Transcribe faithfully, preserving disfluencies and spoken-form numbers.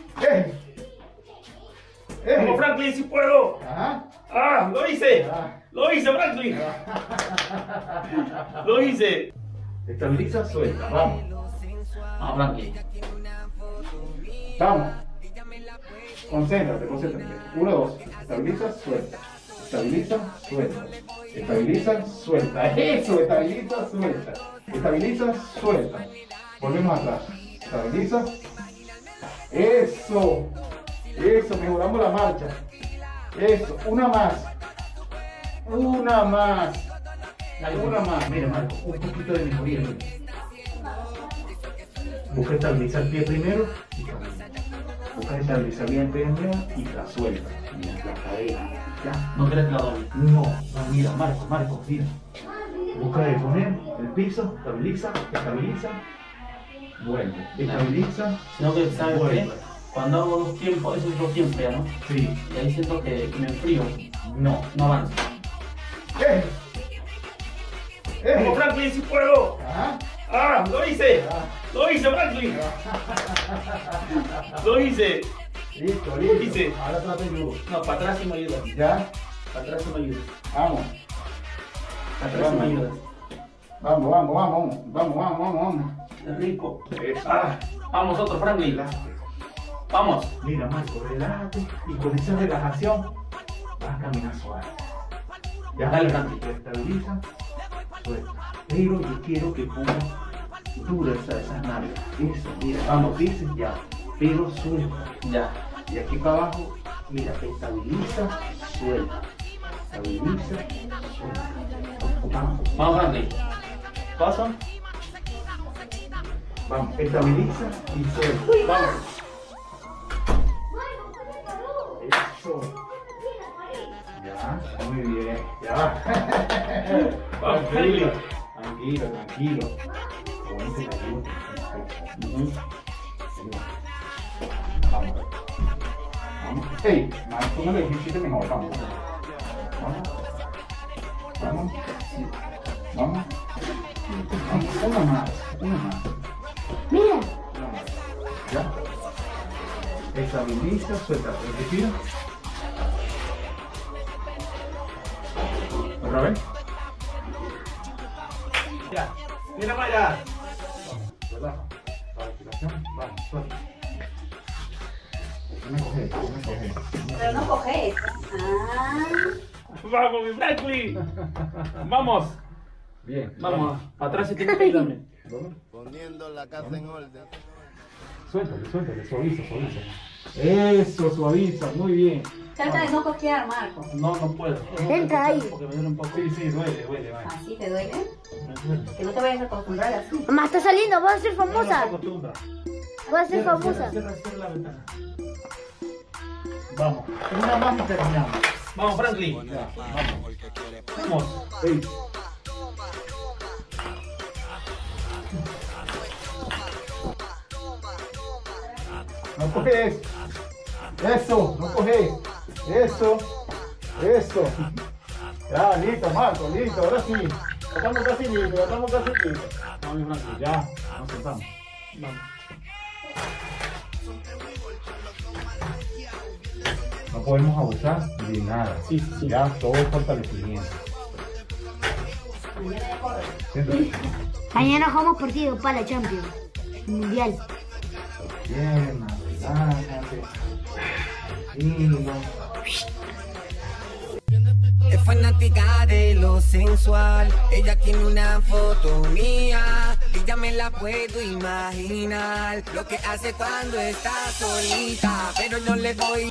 ¡Eh! ¡Eh! ¡Vamos, Franklin, si puedo! Ajá. ¡Ah! ¡Lo hice! Ah. ¡Lo hice, Franklin! ¡Lo hice! Estabiliza, suelta. Vamos. ¡Ah, Franklin! Vamos. Concéntrate, concéntrate. Uno, dos. Estabiliza, suelta. Estabiliza, suelta. Estabiliza, suelta. Eso, estabiliza, suelta. Estabiliza, suelta. Volvemos atrás. Estabiliza. Eso. Eso, mejoramos la marcha. Eso, una más. Una más. Una más. Mira, Marco, un poquito de mejoría. Busca estabilizar el pie primero y camina. Busca estabilizar bien el pie primero y la suelta. Mira, la cadera. Ya. No quieres que la doble. No, no, mira, Marco, Marco, mira. Busca de poner el piso, estabiliza, estabiliza, vuelve. Estabiliza, Sino que, ¿sabes vuelve. qué? Cuando hago dos tiempos, eso es dos tiempos ya, ¿no? Sí. Y ahí siento que, que me enfrío. No. No avanzo. ¡Eh! ¡Vamos, ¡Eh! Franklin, si puedo! Ajá. ¡Ah! ¡Lo hice! Ah. ¡Lo hice, Franklin! ¡Lo hice! Listo, Dice. listo. Ahora trate yo. No, para atrás sí me ayuda. Ya. Para atrás sí me ayuda. Vamos. Para atrás sí me ayuda. Vamos, vamos, vamos. Vamos, vamos, vamos, vamos. Es rico. Eso. Ah, vamos, otro, Franklin. Relájate. Vamos. Mira, Marco, relájate. Y con esa relajación vas a caminar suave. Ya, Dale, Franklin. te estabiliza, suelta. Pero yo quiero que pongas dura esa, esas nalgas. Eso, mira, vamos, dices ya. Pero suelta. Ya. Y aquí para abajo, mira, estabiliza, suelta. Estabiliza, suelta. Vamos, Vamos, Franklin. Paso. vamos, estabiliza y suelta. Vamos. Eso. Ya, muy bien. Ya. Vamos, Tranquilo, tranquilo, tranquilo. Ponte la ayuda. Ujú. Vamos. Vamos. Hey, más tú me lo dijiste mejor. Vamos. Vamos. Vamos. Vamos. Vamos. Una más. Una más. Mira. Una más. Ya. Estabiliza, suelta. Respira. Otra vez. Ya. Mira para allá. Relaja. La respiración. Vamos, suelta. Déjame coger, déjame coger. Pero no coges. Ah. Vamos, mi Franklin. Vamos. Bien. Vamos. Para atrás sí tienes que ayudarme. Vamos. Poniendo la casa en orden. Suéltale, suéltale, suaviza, suaviza. Eso, suaviza, muy bien. Trata de no coquear, Marco. No, no puedo. Entra ahí. Porque me duele un poco. Sí, sí, duele, duele, vale. ¿Así te duele? Me duele. Que no te vayas a acostumbrar así. Mamá, está saliendo, vas a ser No, no se famosa. acostumbra. Vas a ser Cierra, famosa. Cierra, cierra, cierra la ventana. Vamos, una más y terminamos. Vamos, Franklin. Ya, vamos. Vamos. Ey. No coges. Eso, no coges. Eso, eso. Ya, listo, Marco, listo, ahora sí. Ya estamos casi listos, ya estamos casi listos. Vamos, mi Franklin. Ya, nos sentamos. Vamos. No podemos abusar de nada. Sí, sí, sí. Ya, todo es fortalecimiento. Siéntate. Mañana jugamos partido para la Champions Mundial. Piernas, relájate. Tranquilo. Es fanática de lo sensual. Ella tiene una foto mía y ya me la puedo imaginar. Lo que hace cuando está solita, pero no le doy